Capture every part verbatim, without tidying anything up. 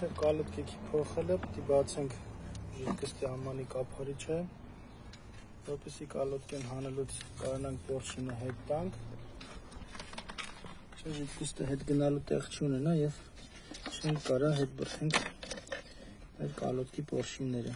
Մինչև կալուտկեքի փոխելը պիտի բացենք ժիթքստի ամանի կափարիչը, որպեսզի կալուտկեն հանելուց կարողանանք պորշինը հետ տանք, չէ ժիթքստը հետ գնալու տեղ չունենա և չենք կարա հետ բրթենք մեր կալուտկի պորշինները։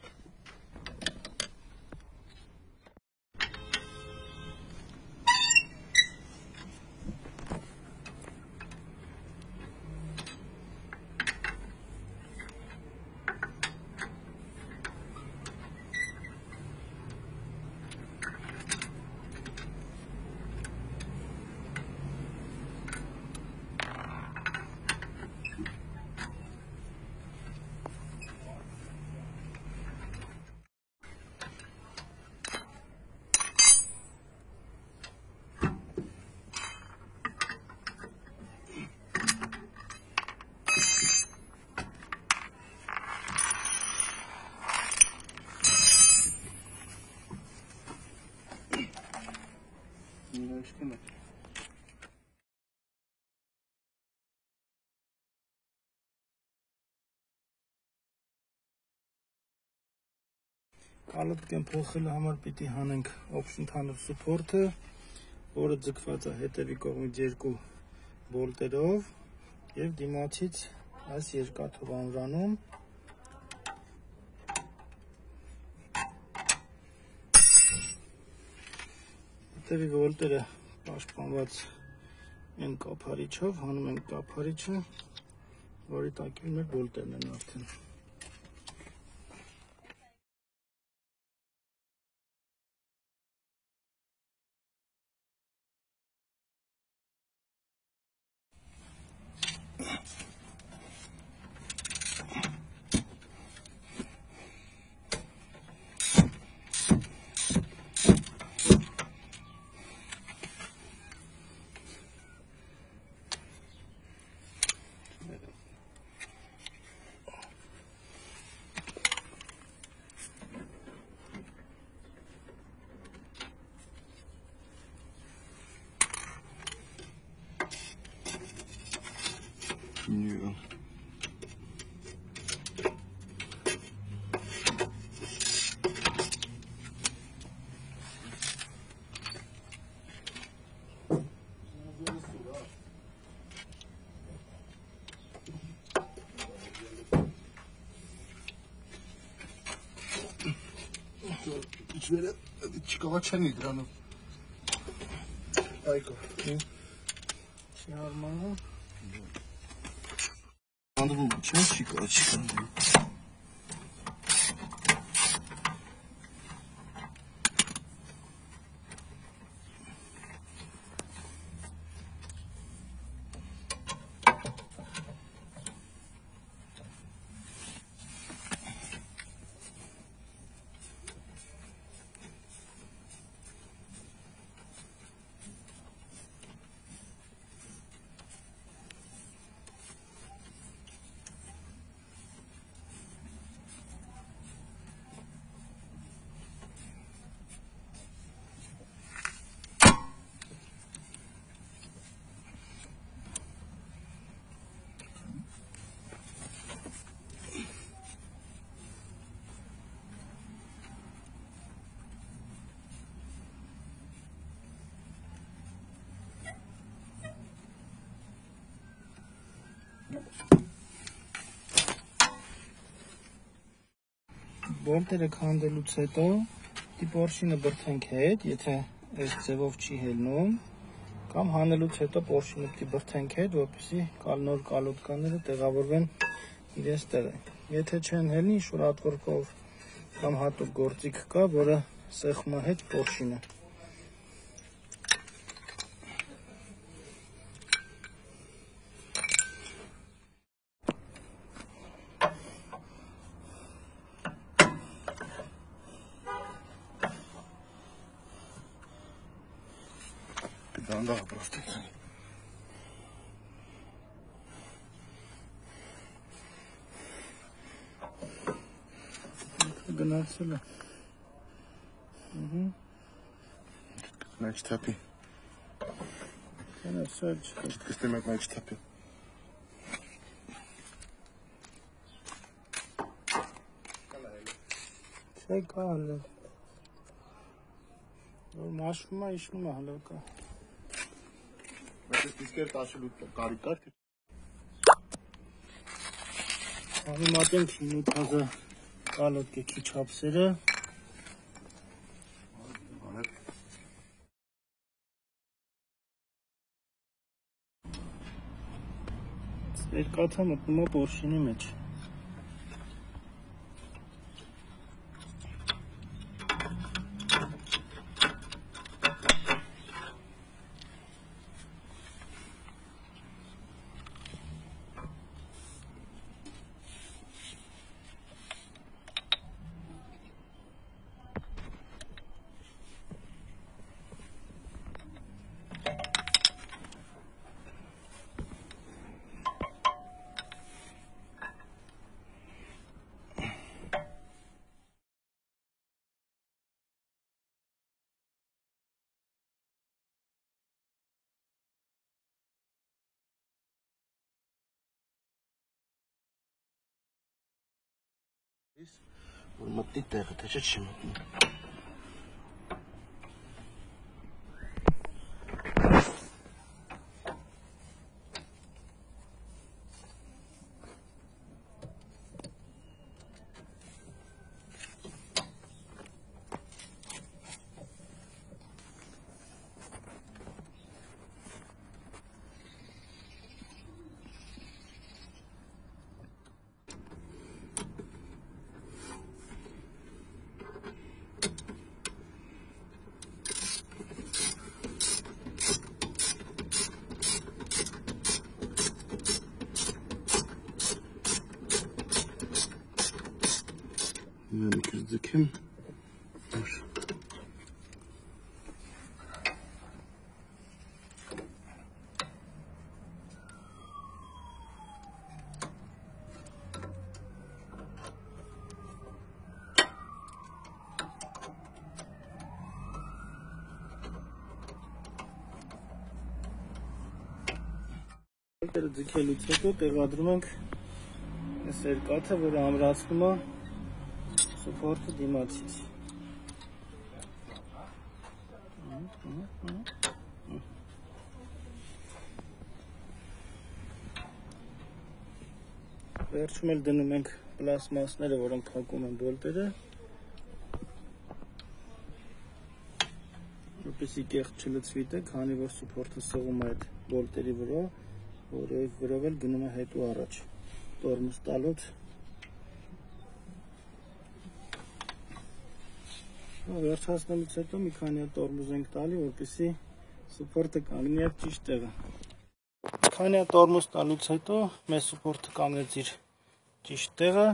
Կալուտկեն փոխելու համար պիտի հանենք օքսիդանտ սուփորթը, որը ձգված է հետևի կողմից երկու բոլտերով և դիմացից այս երկաթով ամրանում։ Հետևի բոլտերը պաշտպանված են կափարիչով, հանում ենք կափարիչը, որի տակին մեր բոլտերն են արդեն։ New. İçeri çıkava çeneydi hanım. Ayko. Çağırmanı. Anladın mı? Çen çıkava çıkan. Բոլտերը քանդելուց հետո դի պորշինը բրթենք հետ, եթե այս ձևով չի հելնում, կամ հանելուց հետո պորշինը պիտի բրթենք հետ, որպեսզի նոր կալուտկաները տեղավորվեն իրենց տեղը։ Եթե չեն հելնի, ինչ-որ ատվորկով կամ հատուկ գործիք կա, որը սեղմում է հետ պորշինը։ Daha просто. Գնացել է։ Ահա։ Значит, тапи. Գնացել չէ։ Значит, կստեմ այդ նայչ թափի։ Şey kaldı. Maşruma işlemi halka. Բայց ես իսկ էլ տասելու կարի կար թե Համեմատենք հինու թազը կալոտկեքի չափսերը։ աներ Երկաթը մտնում է պորշինի մեջ։ որ մտնի տեղը, թե չէ չի մտնի։ Mən gözlüküm var. Ձգելուց հետո տեղադրում ենք այս երկաթը, որը ամրացնում է սուպորտը դիմացից։ Վերջում էլ դնում ենք պլաստմասները, որոնք փակում են բոլտերը, որպեսզի կեղտ չլցվի տեղ, քանի որ սուպորտը սղում է այդ բոլտերի վրա, որով էլ գնում է հետ ու առաջ։ Տորմոզ տալուց վերջացնելուց հետո մի քանի հատ տորմոզ ենք տալի, որպեսզի սուպորտը կանգնի այդ ճիշտ տեղը։ Քանի հատ տորմոզ տալուց հետո մեր սուպորտը կանգնեց իր ճիշտ տեղը։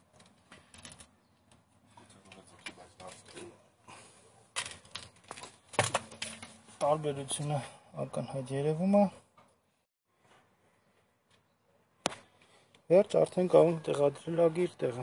Տարբերությունը ակնհայտ երևում է։ Վերջ արդեն կարող ենք տեղադրել ագիր տեղը։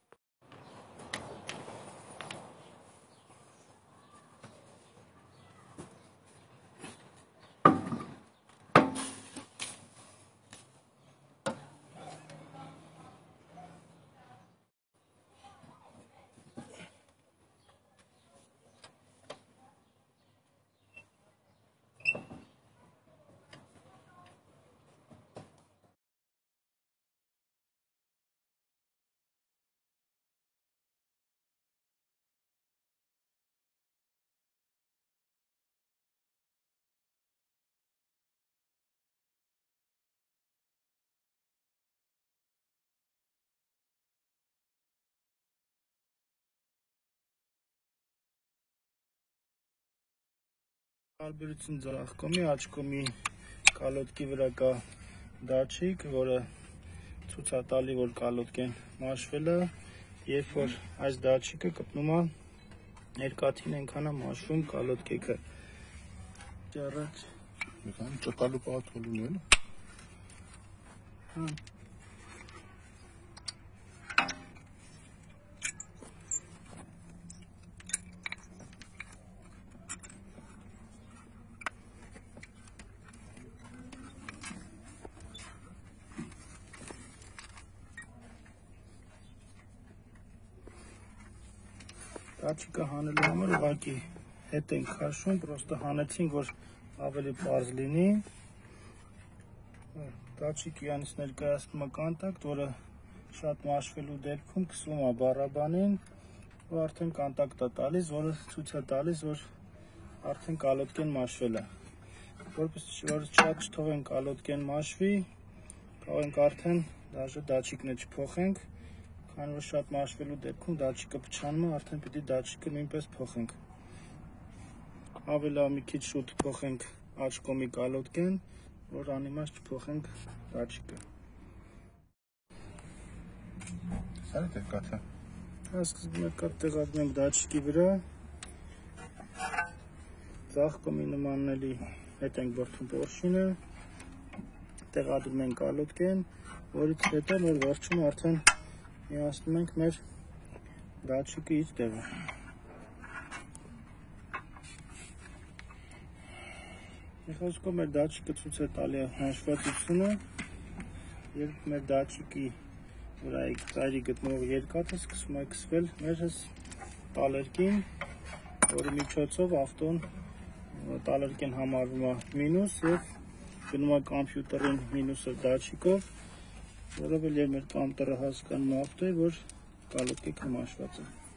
Տարբերություն ձախ կողմի, աջ կողմի կալոտկի վրա կա դաչիկ, որը ցույց է տալի, որ կալոտկեն մաշվել է, երբ որ այս դաչիկը կպնում է երկաթին այնքան է մաշվում կալոտկեքը։ Ճառաջ։ Մեքան ճկալու պահաթ ունի էլ։ Հա։ Դաչիկը հանելու համար ուղղակի հետ ենք քաշում, պրոստը հանեցինք, որ ավելի պարզ լինի։ Դաչիկի անից ներկայացնում է կոնտակտ, որը շատ մաշվելու դեպքում կսվում է բառաբանին, ու արդեն կոնտակտ է տալիս, որը ցույց է տալիս, որ արդեն կալոտկեն մաշվել է։ Որպեսզի որ շատ չթողենք կալոտկեն մաշվի, կարող ենք արդեն դաժե դաչիկն չփոխենք, քանի որ շատ մաշվելու դեպքում դաչիկը փչանում է, արդեն պիտի դաչիկը նույնպես փոխենք։ Ավելի մի քիչ շուտ փոխենք աջ կողմի կալոտկեն, որ անիմաստ չփոխենք դաչիկը։ Սարդ է կաթը։ Սկզբում կաթ տեղադրում ենք դաչիկի վրա, ձախ կողմի նմանելի հետ ենք բրդում պորշինը, տեղադրում ենք կալոտկեն, որից հետո մեր վերջում արդեն միացնում ենք մեր դաչիկը իր տեղը։ Մի խոսքով մեր դաչիկը ցույց է տալի հաշվետվությունը, երբ մեր դաչիկի վրայի ծայրի գտնվող երկաթը սկսում է քսվել մեր տալերկին, որի միջոցով ավտոն տալերկեն համարվում է մինուս և գնում է կամպյուտերին մինուսը դաչիկով, որով էլ մեր կամպյուտերը հասկանում է ավտոյի, որ կալոտկենը մաշված է։